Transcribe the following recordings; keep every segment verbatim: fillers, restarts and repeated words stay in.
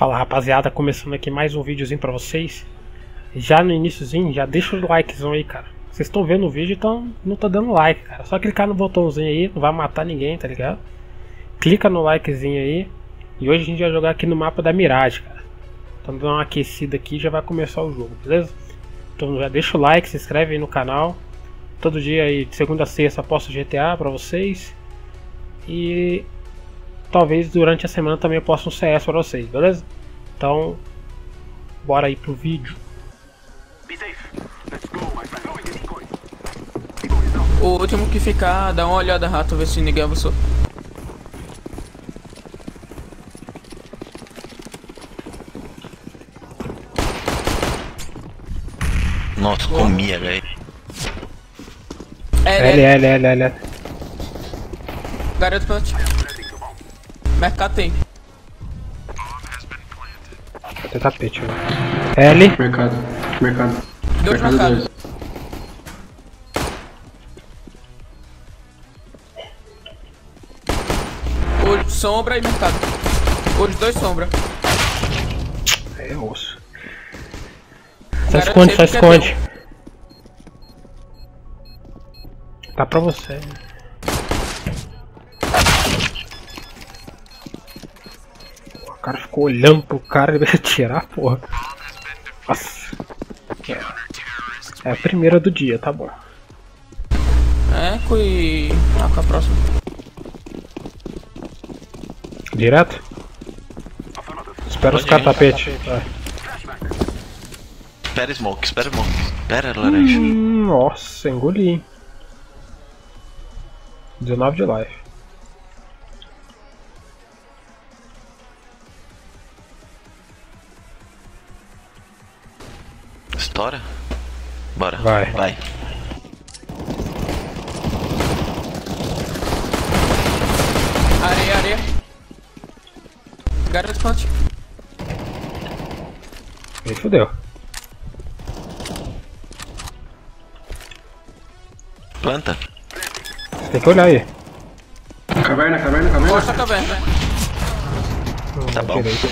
Fala rapaziada, começando aqui mais um videozinho pra vocês. Já no iniciozinho, já deixa o likezão aí, cara. Vocês estão vendo o vídeo, então não tá dando like, cara. Só clicar no botãozinho aí, não vai matar ninguém, tá ligado? Clica no likezinho aí. E hoje a gente vai jogar aqui no mapa da Mirage, cara. Então dá uma aquecida aqui e já vai começar o jogo, beleza? Então já deixa o like, se inscreve aí no canal. Todo dia aí, de segunda a sexta, posto G T A pra vocês. E talvez durante a semana também eu posta um C S pra vocês, beleza? Então, bora aí pro vídeo. O último que ficar, dá uma olhada rato, ver se ninguém avançou. Nossa, comia, velho. L, L, L, L, L. Garoto plant. Mercado tem. Tem tapete, velho. L. Mercado, mercado. Dois mercado mercados. dois. Olho sombra e mercado. Olhos dois sombra. É osso. Só Garoto esconde, só safe que é esconde. Tá pra você. O cara ficou olhando pro cara e vai atirar, porra. Nossa. É a primeira do dia, tá bom. Eco e... Ah, com a próxima. Direto? Espera os caras tapete. Vai. Espera smoke, espera smoke. Espera, laranja. Hum, nossa, engoli, hein. dezenove de life. Estoura? Bora. Vai. Vai. Areia, areia. Garoto plant. Aí fodeu. Planta. Você tem que olhar aí. Caverna, caverna, caverna. Costa a caverna. Tá bom. Direito.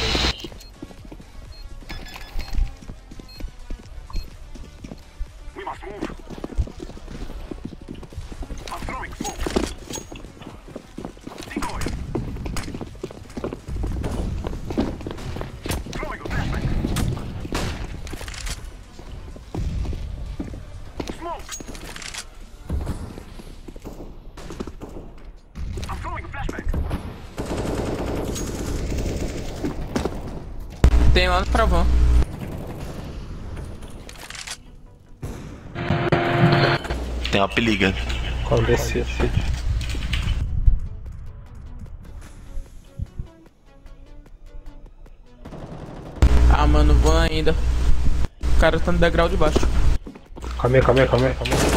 Tem lá no travão. Tem uma peliga. Quando descer. Ah, mano, vão ainda. O cara tá no degrau de baixo. Calma aí, calma aí, calma aí, calma aí.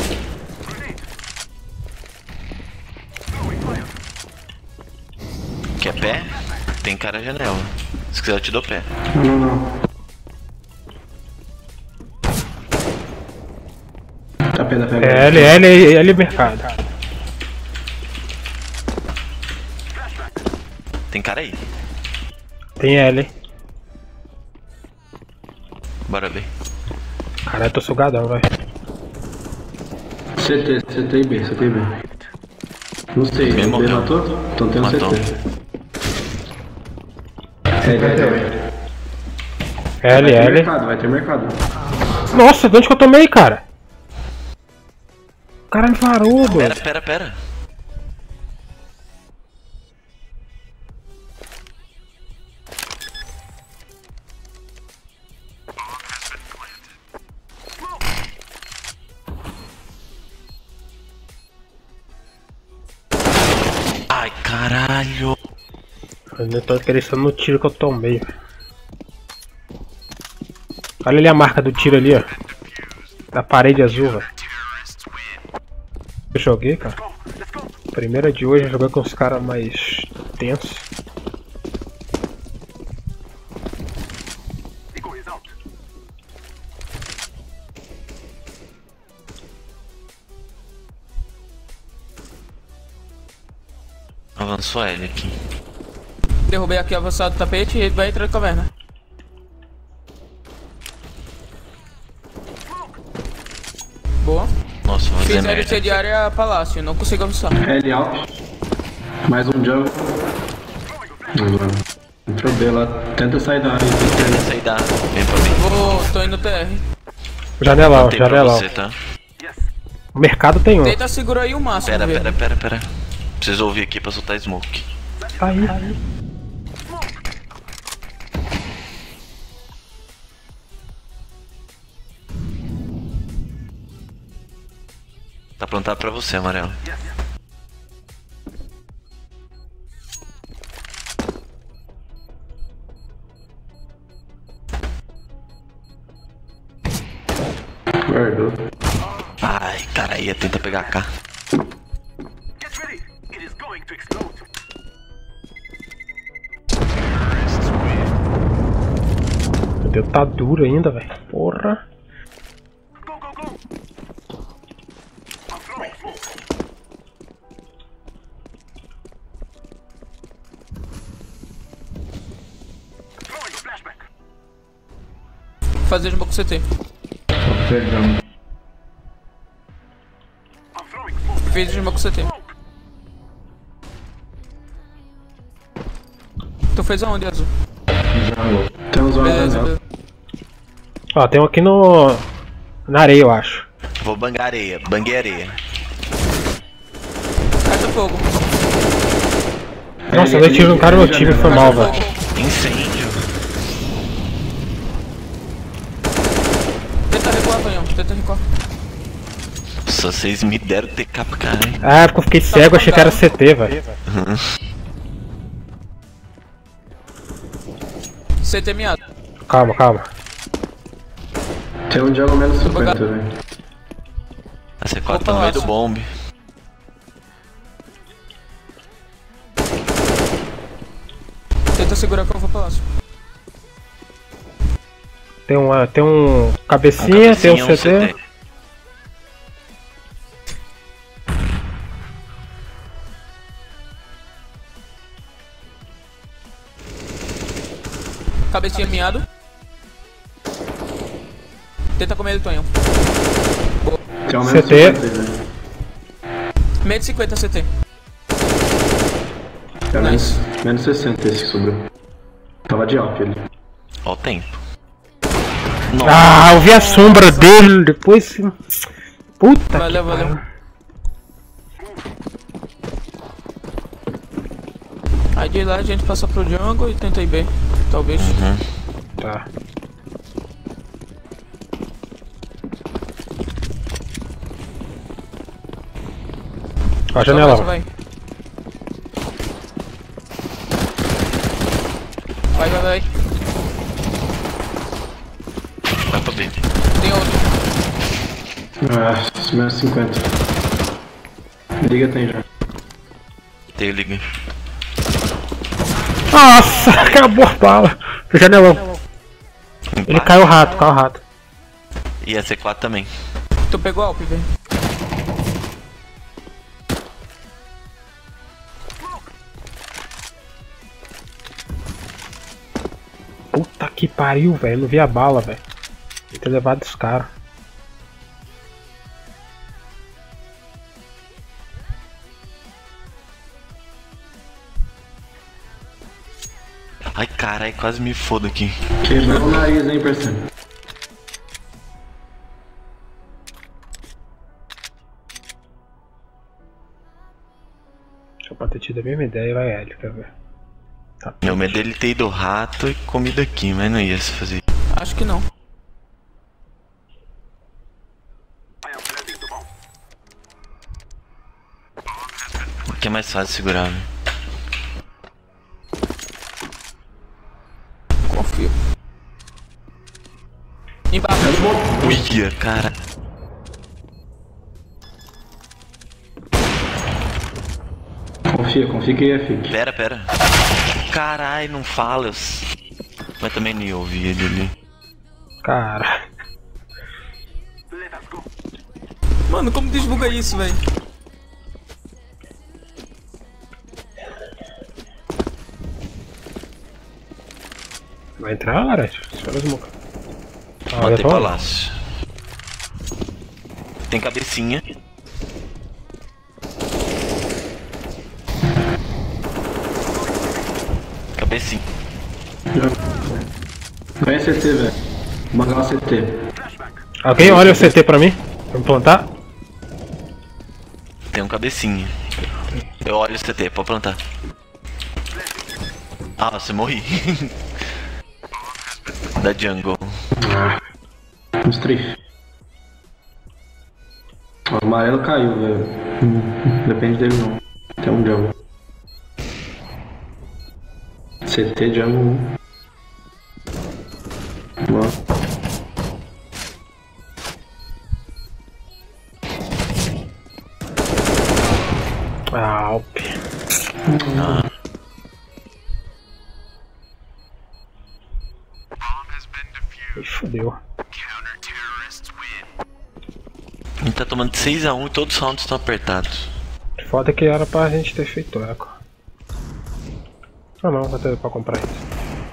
Quer pé? Tem cara na janela. Se quiser eu te dou pé. Não, não, não. Tá pé da pé. É L, L, L mercado. Tem cara aí. Tem L. Bora ver. Caralho, tô sugadão, vai. C T, C T e B, C T e B. Não sei, B B morreu. matou? Então tem um Matou. C T. É, vai ter. L, Vai ter L. mercado, vai ter mercado. Nossa, de onde que eu tomei, cara? O cara me parou, Pera, mano. pera, pera. Ai, caralho. Eu não tô acreditando no tiro que eu tomei. Olha ali a marca do tiro ali, ó. Da parede azul, velho. Eu joguei, cara. Primeira de hoje, eu joguei com os caras mais tensos. Avançou ele aqui. Derrubei aqui avançado do tapete e ele vai entrar na caverna. Boa. Nossa, vou fazer Fiz merda. L T de área palácio, não consigo avançar. L alto. Mais um jungle. Agora. Entrou B lá. Tenta sair da área. Tenta sair da... Vem pra mim. Vou, tô indo T R. Janelão, Tem pra janelão. você, tá? O mercado tem um. Tenta segurar aí o máximo. Pera, velho. pera, pera, pera. Preciso ouvir aqui pra soltar smoke. Tá aí, tá aí. Tá plantado pra você, amarelo. Guardou. Ai, cara, ia tentar pegar a K. Meu Deus, tá duro ainda, velho. Porra. Fazer de boca C T. Perdão. Fiz de boca C T. Tu fez aonde, Azul? Jungle. Temos uma Beleza, janela. beleza. Ó, tem um aqui no... Na areia, eu acho. Vou bangar areia, banguei areia. Caixa fogo. Nossa, eu dei tiro no cara no time, foi mal, velho. Incêndio. Tenta recuar, Tonhão. Tenta recuar. Nossa, vocês me deram T K pro cara, hein? Ah, porque eu fiquei cego, achei que era C T, velho. C T miado. Calma, calma. Tem um jungle menos cinquenta, velho. A C quatro tá no meio do bombe. Tenta segurar que eu vou pro palácio. Tem um, tem um cabecinha, Um tem um cabecinha, C T. Cabecinha miado. Tenta comer ele, Tonhão. Tem um C menos T. cinquenta, velho. Meio de cinquenta C T. É menos, Nice. menos sessenta esse que sobrou. Tava de alp ele. Ó o tempo. Ah, eu vi a sombra dele depois. Puta Valeu, que valeu. pariu. Aí de lá a gente passa pro jungle e tenta ir B. Talvez. Uhum. Tá. Ó a janela. Vai, vai, vai, vai. Vai pra B. Tem outro. Ah, menos cinquenta. Liga tem já. Tem liga. Nossa, acabou a bala. Janelão. Ele caiu o rato, caiu o rato. E a C quatro também. Tu pegou a Alp, velho. Puta que pariu, velho. Não vi a bala, velho. Tem que ter levado os caras. Ai, carai, quase me fodo aqui. Quebrou o nariz, hein, parceiro? Deixa eu ter tido a mesma ideia, vai Hélio, quer ver. Tá. Meu medo dele ter ido rato e comido aqui, mas não ia se fazer. Acho que não. Aqui é mais fácil segurar, né? Confio. Embaixo. Uia, cara. Confia, confia que é fique. Pera, pera. Carai, não fala. eu s- Mas também nem ouvi ele ali. Cara. Mano, como desbuga isso, velho? Vai entrar, Aret? Espera as mocas. Ah, já Matei tô. palácio. Tem cabecinha. Cabecinha. Ganha C T, velho. Bangar o C T. Alguém olha o C T pra mim? Pra me plantar? Tem um cabecinha. Eu olho o C T, pode plantar. Ah, você morri. Da jungle. Ah. Uns três. O amarelo caiu, velho. Hum, depende dele não. Tem um jungle. C T jungle um. Boa. Ah, Alp. Ah. Ih, fodeu. A gente tá tomando seis a um e todos os rounds estão apertados. Foda que era pra gente ter feito eco. Ah não, vai ter pra comprar isso.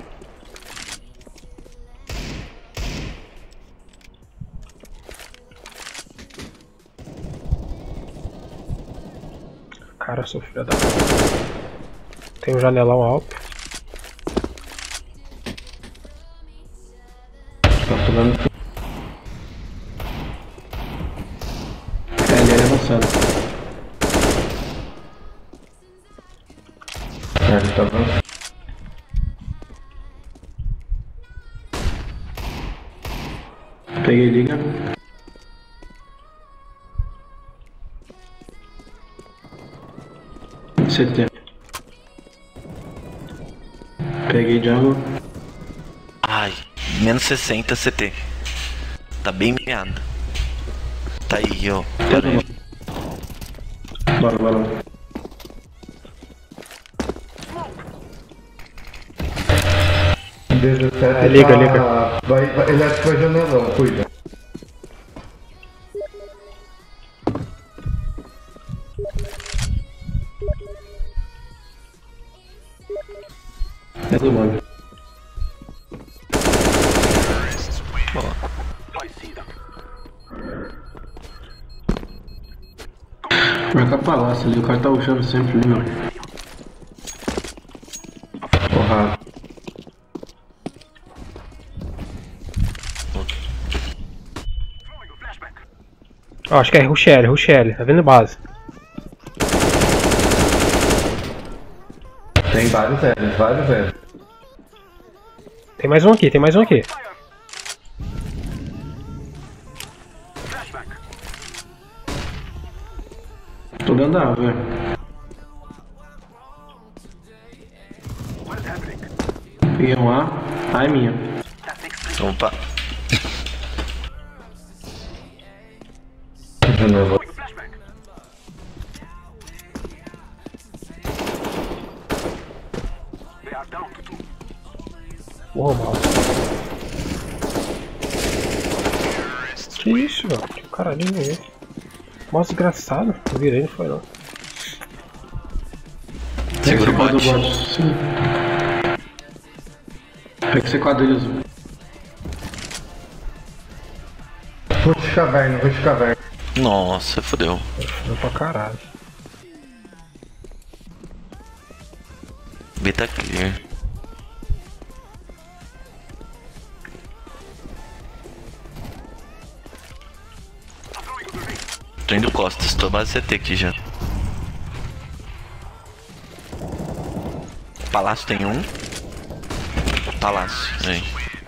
Cara, sou filha da... Tem um janelão alto. Tá tomando. É, ele é avançando. É, ele tá avançando. Peguei liga. C T. Peguei jungle. Ai, menos sessenta C T. Tá bem meado. Tá aí, ó. Pera aí. Bora, bora. É, liga, liga. Vai, vai, ele acha que vai janelão, cuida. É do mano. Marca palácio ali, o cara tá rushando sempre ali, mano. Porra. Ó, acho que é rush L, rush L, tá vendo base? Tem vários L's, vários L's. Tem mais um aqui, tem mais um aqui. Tô dando A, velho. Peguei um A. A é minha. Opa. Janela. Uou, mal. Que isso, velho? Que caralho é esse? Mó desgraçado. Não virei, não foi não. Segura o Pega esse bot. quadro, sim. Pega esse quadrilho azul. Rush caverna, rush caverna. Nossa, fodeu. Foi pra caralho. B tá clear. Tô indo costas, tô base C T aqui já. Palácio tem um. Palácio, aí.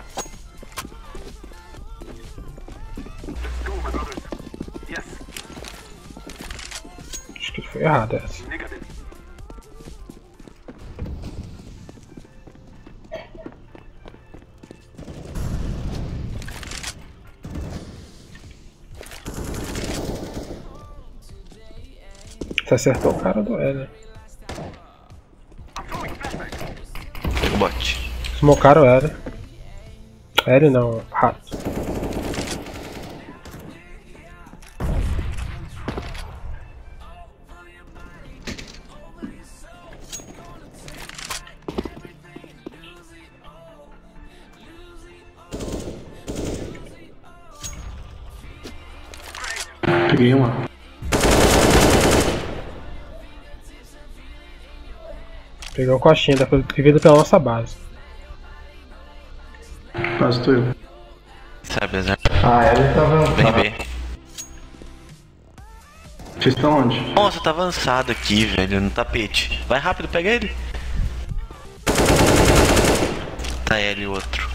Acho que foi errado essa. Você acertou o cara do L. Pega o bot. Smocaram o L. L não, rato. Peguei uma. Pegou o coxinha, da vida pela nossa base. Quase tô eu. Sabe, Zé? Ah, ele tá Vem avançado. ver. Vocês estão onde? Nossa, tá avançado aqui, velho, no tapete. Vai rápido, pega ele. Tá ele o outro.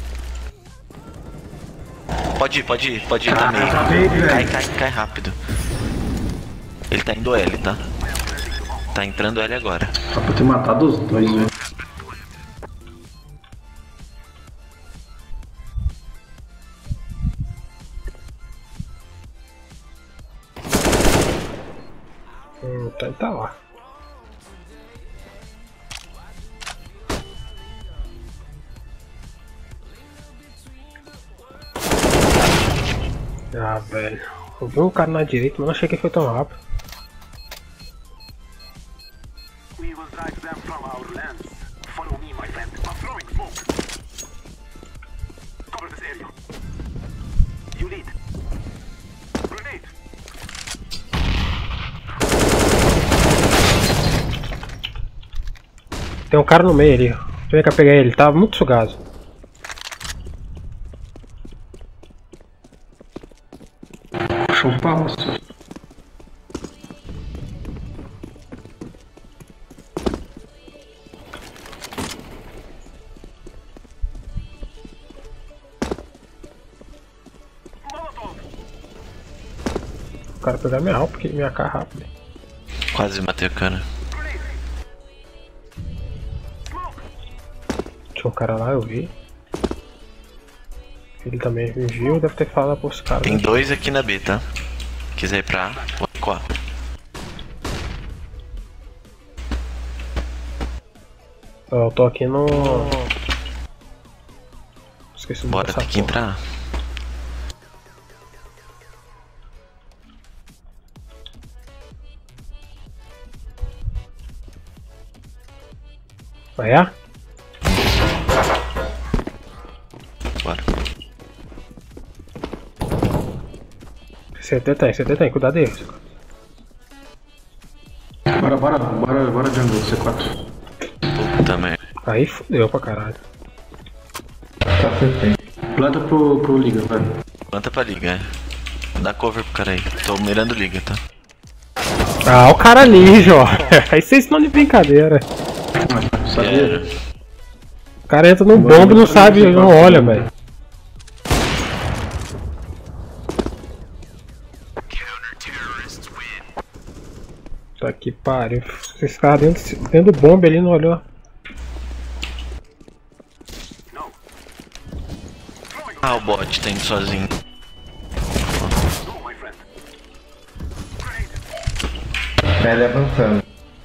Pode ir, pode ir, pode ir também. Cai, cai, cai rápido. Ele tá indo L, tá? Tá entrando L agora. Só pra ter matado os dois, velho. Hum, tá, tá lá. Ah, velho. Eu vi um cara na direita, mas não achei que foi tão rápido. We will drive them from our lands. Follow me, my friend. I'm throwing smoke. Cover this area. You lead. Grenade. Tem um cara no meio ali. Vem cá pegar ele, tava muito sugado. Puxou um passo. O cara pegar minha alma porque minha cara rápida. Quase matei o cara. Tinha um cara lá, eu vi. Ele também me viu, deve ter falado pros caras. Tem né? dois aqui na B, tá? Quiser ir pra A, vou recuar. Eu tô aqui no. Esqueci o nome Bora, dessa tem que ir porra. pra A. Vai A? Bora. C T tem, C T tem, cuidado deles. Bora, bora, bora, bora jungle, C quatro. Puta merda. Aí fudeu pra caralho. Tá perfeito. Planta pro, pro Liga, velho. Planta pra liga, é. Dá cover pro cara aí. Tô mirando liga, tá? Ah, o cara ali, Jó. Aí vocês estão de brincadeira. Ah, sabia? É. O cara entra no bombo e não sabe, não olha, velho. Tá que pariu. Esse cara dentro, dentro do bomba ali não olhou. Ah, o bot tá indo sozinho. No, my friend. Ele avançando.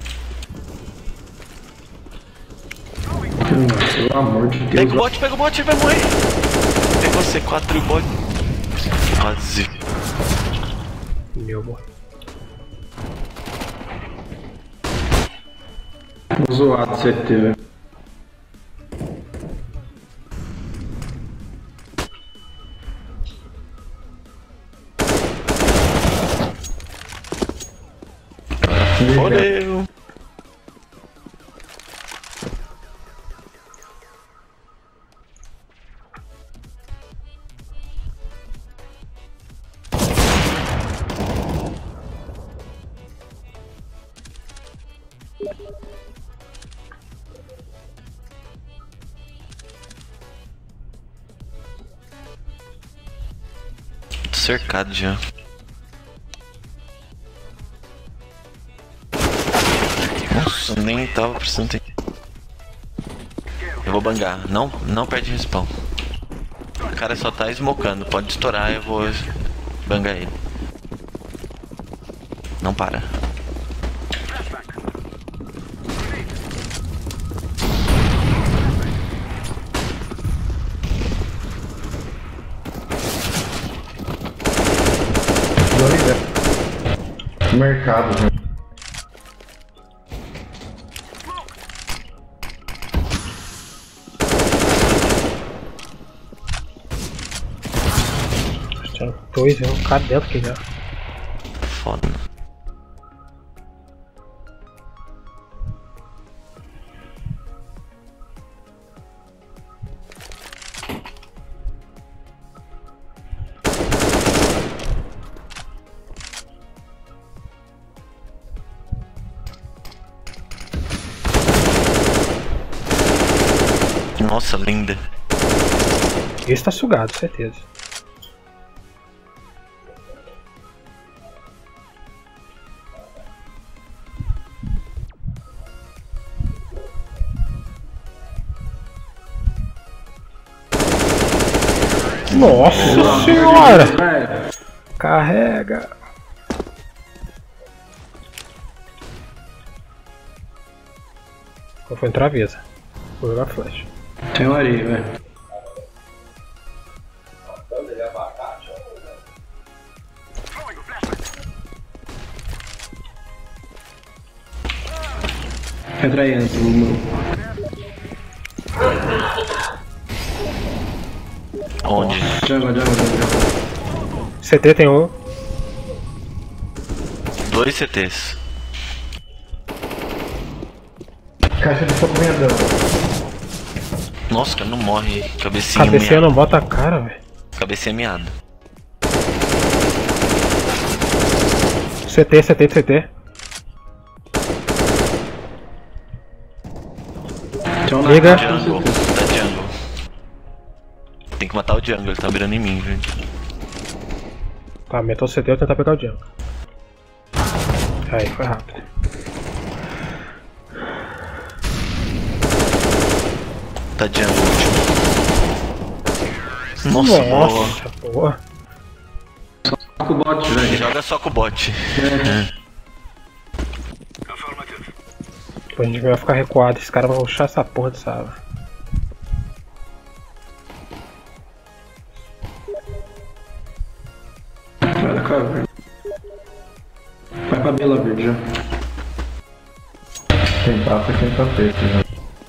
Hum, Pelo amor de Pega Deus. o bot, pega o bot, ele vai morrer. Pegou C quatro e o bot. Quase. Meu bom. Zoado C T, velho. Fodeu. Tô cercado já. Nossa, nem tava precisando ter. Eu vou bangar. Não, não perde respawn. O cara só tá smocando. Pode estourar, eu vou bangar ele. Não para. Mercado, né? Tinha dois, um cara dentro aqui já. foda. Nossa, linda. Esse tá sugado, certeza. Nossa senhora! Carrega! Qual foi em travesa? Vou jogar flash. Tem uma areia, velho. Entra aí, entra Onde? Jungle, jungle, jungle. C T tem um. Dois C Ts. Caixa de fogo vendão. Nossa, cara, não morre. Cabecinha Cabecinha miada. não bota a cara, velho. Cabecinha miada. C T, C T, C T. Liga. Jungle, da jungle. Tem que matar o jungle, ele tá mirando em mim, velho. Tá, metou o C T, eu vou tentar pegar o jungle. Aí, foi rápido. Tá jungle, último. Nossa, boa. Nossa, boa. Só com o bot, velho. Joga só com o bot. É. Depois a gente vai ficar recuado, esse cara vai rushar essa porra de sala. Vai da cara, velho. Vai pra Bela Verde já. Tem passa quem tá feito, né?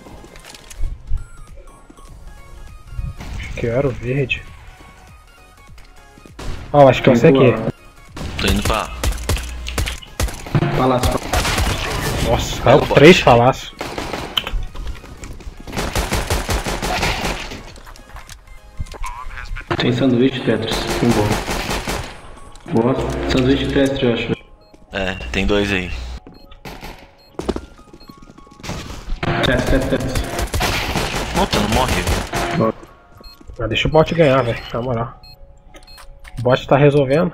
Acho que eu era o verde. Ó, oh, acho que é esse aqui. Tô indo pra... Palácio. Nossa, caiu três palácios. Tem sanduíche Tetris. Um bom. Boa. Sanduíche Tetris, eu acho. É, tem dois aí. Tetris, Tetris, Tetris. Puta, não morre. Ah, deixa o bot ganhar, velho, na moral. O bot tá resolvendo.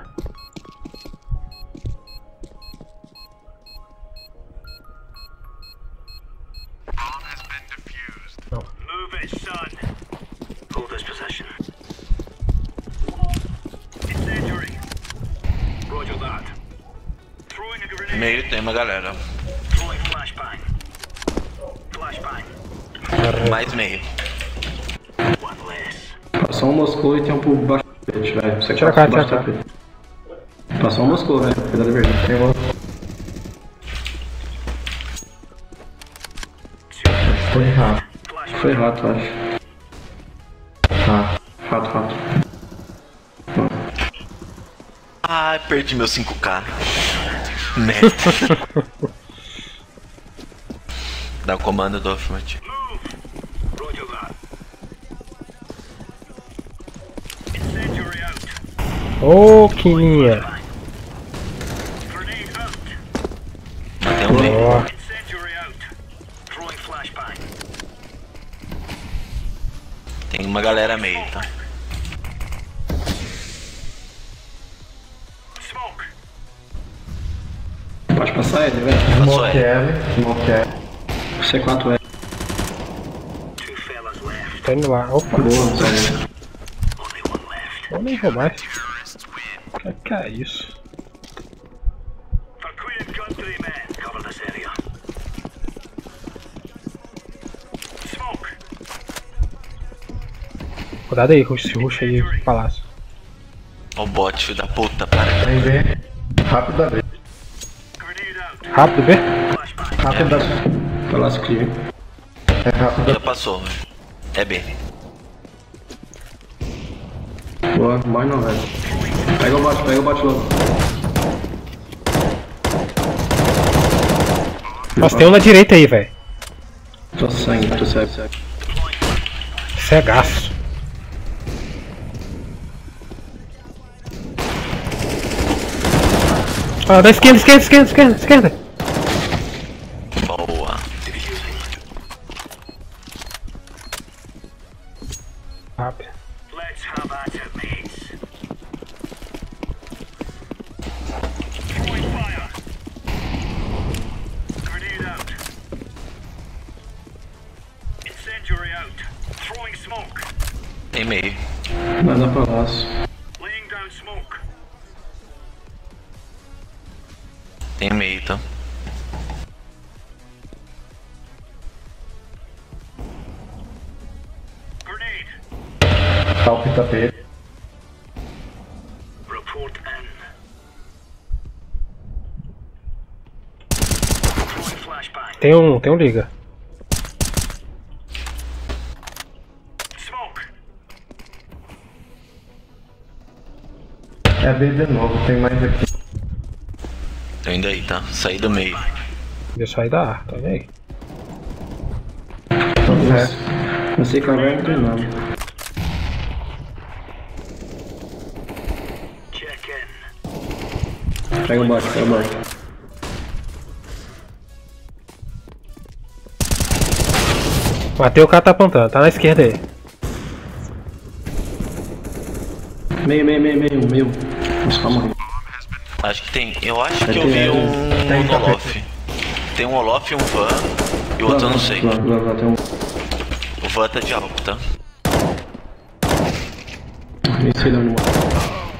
Move it, son. Hold this position. Incendiary. Roger that. Throwing a grenade. Meio tem uma galera. Throwing flashbang. Flashbang. Mais meio. One less. Passou um Moscou e tem um por baixo do tapete, velho. Você Tira a passa cara, por baixo tira a do tapete. Passou um Moscou, velho. Cuidado, verdade. Tem um. Foi rápido. Foi rato, eu acho. Tá. Rato, rato. Ai, perdi meu cinco K. Merda. Dá o comando do Affirmative. Roger that. Incendiary out. Ô, oh, quininha. Grenade out. Matei um meio. Ó, Incendiary out. Throwing flashbang. Tem uma galera meio, tá? Smoke. Pode passar ele, velho. Passou ele. Moquele. Moquele. C quatro é. Two fellas left. tá indo lá. Opa, Boa, sério. Only one left. eu nem vou mais. Que que é isso? For Queen and Country men, cover this area. Smoke. Cuidado aí com esse rush aí do palácio. Ó o bot, filho da puta, para. Vem ver. Rapidamente. Grenade out. Rápido, B. Flashbang. Rapidamente. Palácio clear. É rápido. Já passou, velho. É B. Boa, morre não, velho. Pega o bot, pega o bot logo. Nossa, tem um na direita aí, velho. Tô saindo, tô cego. Cegaço. Ah, da esquerda, esquerda, esquerda, esquerda, esquerda. Boa. Rápido. Let's have at it, mates. Throwing fire. Grenade out. Incendiary out. Throwing smoke. Tem meio. Vai dar pra laço. Laying down smoke. Tem meio, tá? Grenade. Talk tapete. Report in. Throwing flashbang. Tem um, tem um liga. Smoke. É B de novo, tem mais aqui. Tô indo aí, tá? Saí do meio. Deixa eu sair da ar, tá vendo aí? É. Não sei caverna, não tem nada. Check in. Pega o bot, pega o bot. Matei o cara tá apontando, tá na esquerda aí. Meio, meio, meio, meio, meio. Nossa, calma aí. Acho que tem. Eu acho que Tem, eu vi tem. um, Tem, um tá Olof. Tem um Olof e um Van. E o outro eu não sei. Lá, lá, lá, tem um. O Van tá de álcool, tá? Nem sei de onde morre.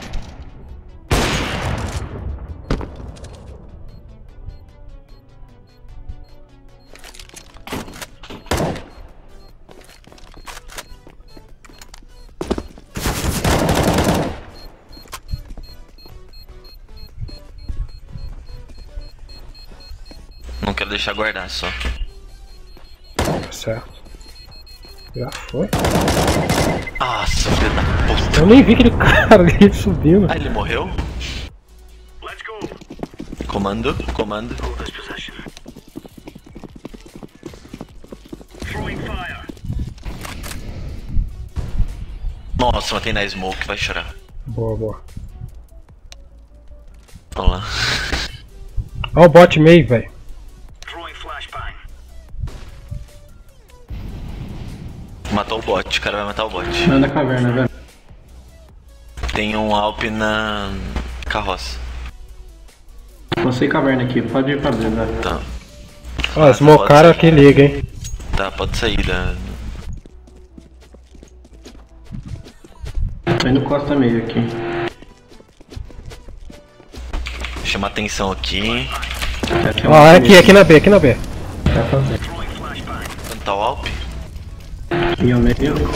Não quero deixar guardar só. Tá certo. Já foi. Nossa, filho da puta. Eu nem vi aquele cara ali subindo. Ah, ele morreu? Let's go. Comando, comando. Hold this position. Throwing fire. Nossa, matei na smoke, vai chorar. Boa, boa. Olha lá. Olha o bot meio, velho. Throwing flashbang. Matou o bot, o cara vai matar o bot. Não é da caverna, velho. Tem um Alp na carroça. Passei caverna aqui, pode ir pra dentro, velho. Tá. Ó, smocaram aqui, liga, hein. Tá, pode sair da. Tô indo costa meio aqui. Chamar atenção aqui. Aqui é Ó, uma aqui, aqui na B, aqui na B. Vai fazer. Throwing flashbang. Onde tá o Alp? Aqui ao meio.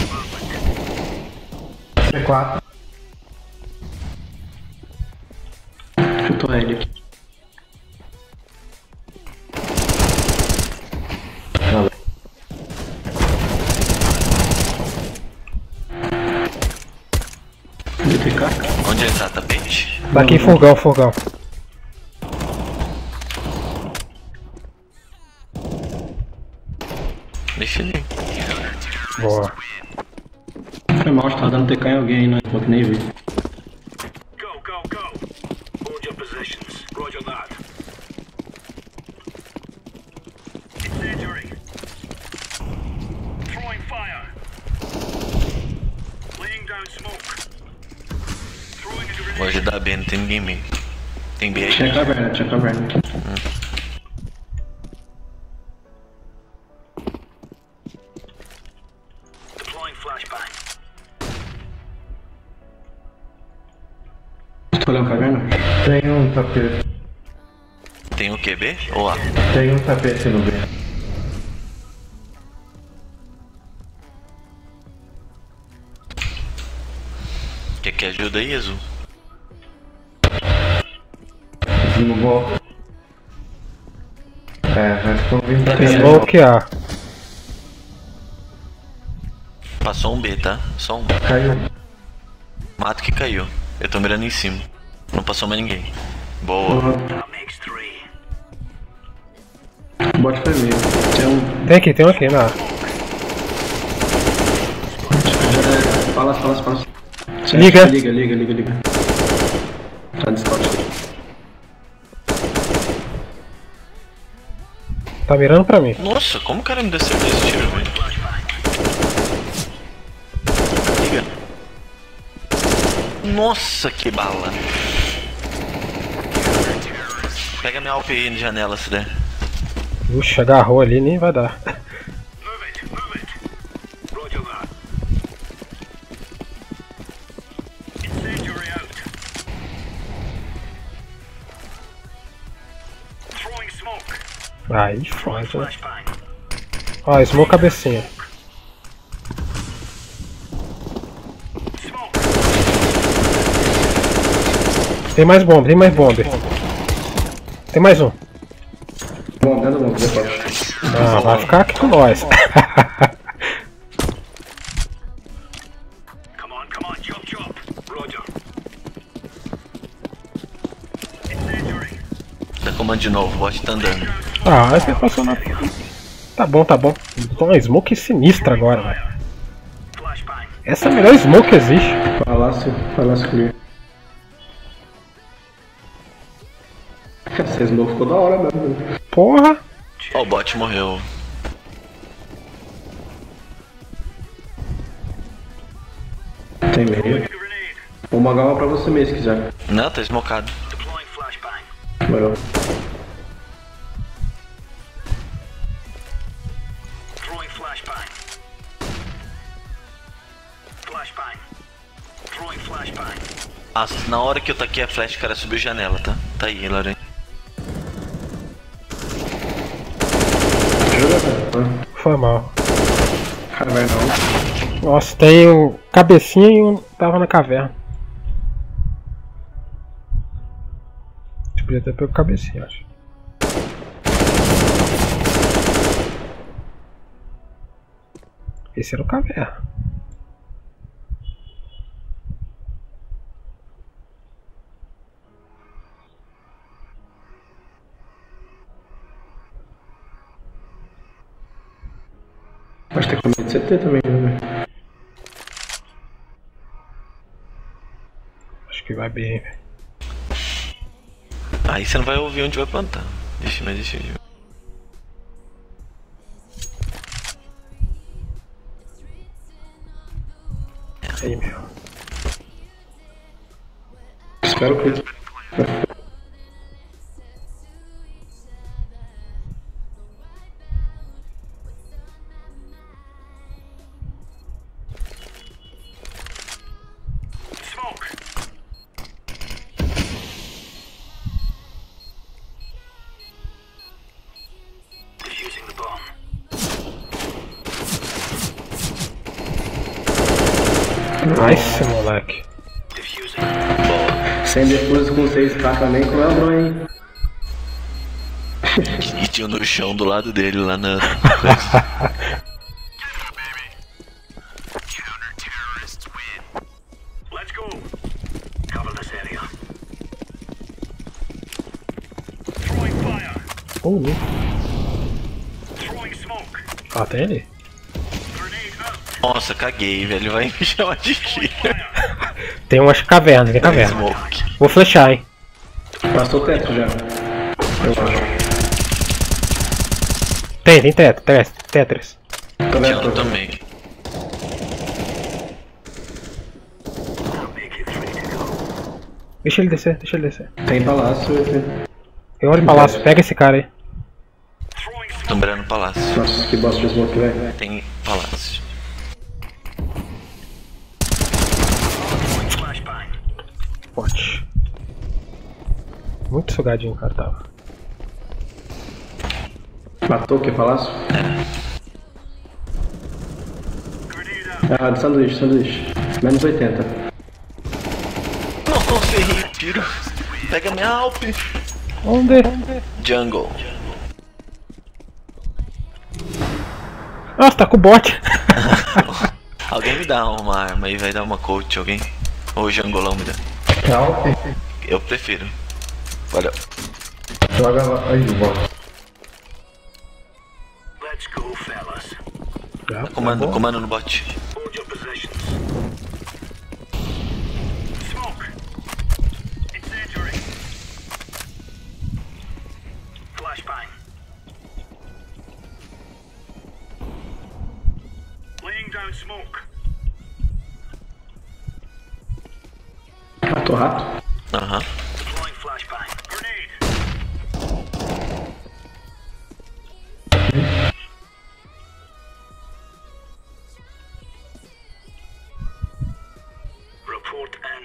C quatro. Chutou ele aqui. D T K? Onde ele tá, tapete? Daqui, fogão, fogão. Deixa ele. Boa. Foi mal, tá dando T K em alguém, né? Só que nem vi. Go, go, go. Hold your positions. Roger that. Incendiary. Throwing fire. Laying down smoke. Throwing a Vou grenade. ajudar a B, não tem ninguém meio. Tem B aí? Tinha caverna, tinha caverna. Deploying flashbang. Tô olhando caverna? Tem um tapete. Tem o Q B ou A? Tem um tapete no B. Quer que ajuda aí, Azul? No bom. É, acho que estão vindo pra cá. Smokear. Passou um B, tá? Só um. Caiu. Mato que caiu. Eu tô mirando em cima. Não passou mais ninguém. Boa. That makes three. Bot foi meio. Tem um. Tem aqui, tem um aqui, na. Fala, fala, fala. Liga. Liga, liga, liga, liga. Tá de scout. Tá mirando pra mim. Nossa, como o cara me acertou esse tiro, velho? Liga. Nossa, que bala. Pega minha A W P aí na janela se der. Puxa, agarrou ali, nem vai dar. Move it, move it. Roger that. Incendiary out. Throwing smoke. Aí fode, né? Flashbang. Ó, smoke cabecinha. Smoke. Tem mais bomba, tem mais bomba. Tem mais um. Bom, nada bom, depois. Ah, vai ficar aqui com nós. Come on, come on, chop, chop. Roger. Incendiary. Dá comando de novo, o bot tá andando. Ah, vai ser passando. Tá bom, tá bom. Tô uma smoke sinistra agora, velho. Flashbang. Essa é a melhor smoke que existe. Palácio, palácio clear. Essa smoke ficou da hora mesmo. Porra. Ó, o bot morreu. Tem meio. Grenade. Vou magar uma pra você mesmo se quiser. Não, tá esmocado. Deploying flashbang. Morou. Throwing flashbang. Flashbang. Throwing flashbang. Ah, na hora que eu taquei a flash, o cara subiu a janela, tá? Tá aí, laranja. Foi mal. Cara, vai não. Nossa, tem o cabecinha e um tava na caverna. Eu podia ter pego o cabecinha, acho. Esse era o caverna. Mas tem como de C T também, né? Acho que vai bem, velho. Aí você não vai ouvir onde vai plantar. Deixa, mas deixa eu. Aí, meu. Espero que. Smoke. Defusing the bomb. Nice, moleque. Defusing. Sem depois com seis K também, como é o drone, hein? E tinha no chão do lado dele lá na. Let's go. Cover this area. Throwing fire. Oh, não. Throwing smoke. Ah, tem ele? Grenade out. Nossa, caguei, velho. Vai me chamar de quê? Tem umas cavernas, tem caverna. Smoke. Vou flechar, hein. Passou o teto já. Eu acho. Tem, tem teto, teto, Tetris. Tô Tinha vendo, um também. Make it ready to go. Deixa ele descer, deixa ele descer. Tem palácio e tem. Tem hora de palácio, pega esse cara aí. Throwing smoke. Tô mirando palácio. Nossa, que bosta de smoke, velho. Tem palácio. Throwing flashbang. Forte. Muito sugadinho o cara tava. Matou o que? Palácio? Grenade out. Ah, de sanduíche, sanduíche. Menos oitenta. Nossa, errei o tiro. Pega minha Alp. Onde? Jungle. Nossa, tá com o bot. Alguém me dá uma arma aí, vai dar uma coach, alguém? Ou o Jangolão me dá. Alp, Eu prefiro. Valeu. joga lá. Aí, volta. Não, Comando, tá comando no bot. Hold your positions. Smoke. Incendiary. Flashbang. Laying down smoke. Matou rato. Aham. Deploying flashbang. Grenade. Report N.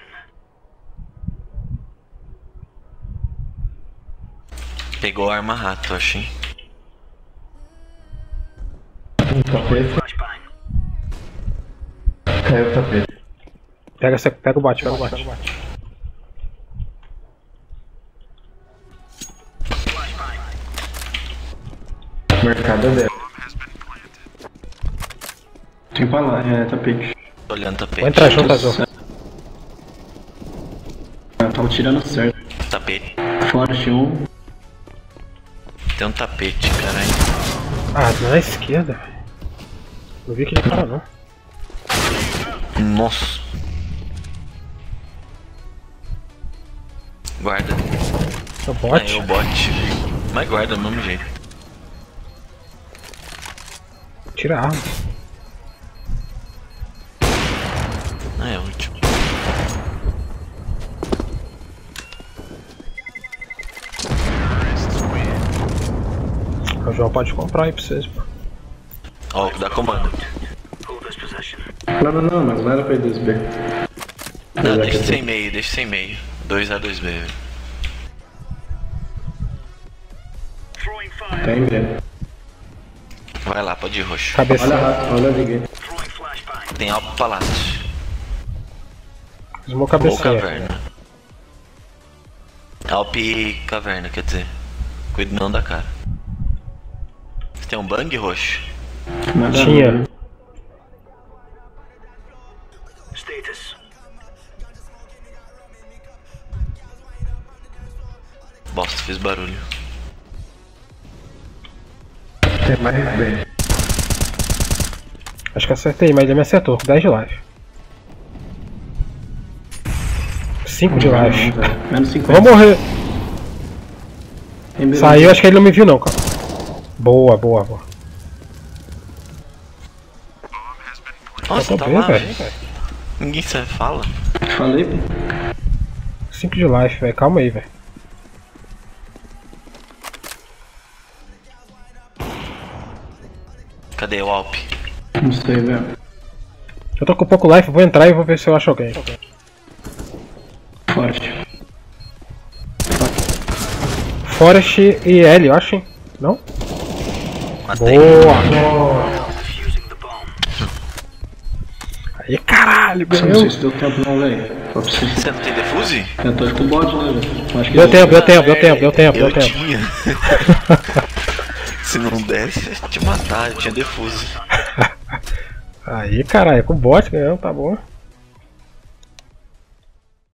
Pegou a arma rato, acho, hein? Um tapete. Flashbang. Caiu o tapete. Pega, essa, pega o bot, pega o bot. Flashbang. Mercado dela. Tem pra lá, é tapete. Tô olhando tapete. Vou entrar junto, Azul. Eu tava tirando certo. Tapete. Forte um. Tem um tapete, caralho. Ah, na esquerda, velho. Não vi aquele cara não. Nossa. Guarda. É o bot? Aí o bot. Mas guarda do mesmo jeito. Tira a arma. Ah, é último. O João pode comprar aí pra vocês, pô. Ó, dá comando. Hold this position. Não, não, não, mas não era pra ir dois B. Não, deixa sem meio, deixa sem meio. dois A dois B. Throwing fire. Tem B. Vai lá, pode ir roxo. Cabeça. Olha rato, olha liguei. Throwing flashbang. Tem Alpo Palácio. Esmou Ou cabeceira. Caverna. Alp e Caverna, quer dizer. Cuide não da cara. Você tem um bang roxo? Nada Tinha. Status. Bosta, fiz barulho. Tem mais bem. Acho que acertei, mas ele me acertou. dez de life. cinco de life. Menos cinquenta. Vou morrer. Tem B. Saiu, acho que ele não me viu não, cara. Boa, boa, boa. Nossa, Eu tá tô lá, bem, velho. velho. Ninguém sabe, fala. Falei, pô. cinco de life, velho. Calma aí, velho. Cadê o Alp? Não sei, velho. Eu tô com pouco life, vou entrar e vou ver se eu acho alguém. Forte. Forest e L, eu acho, hein? Não? Matei. Boa! Defusing the bomb. Aí, caralho, Não sei ganhou. se deu tempo não, velho. Só pra você. Você não tem defuse? Eu tô com o bot, né, velho? Acho que Deu tempo, deu tempo, deu tempo, deu tempo, deu Eu tempo. tinha. Se não desse, eu ia te matar, eu tinha defuse. Aí, caralho, com bot ganhou, tá bom.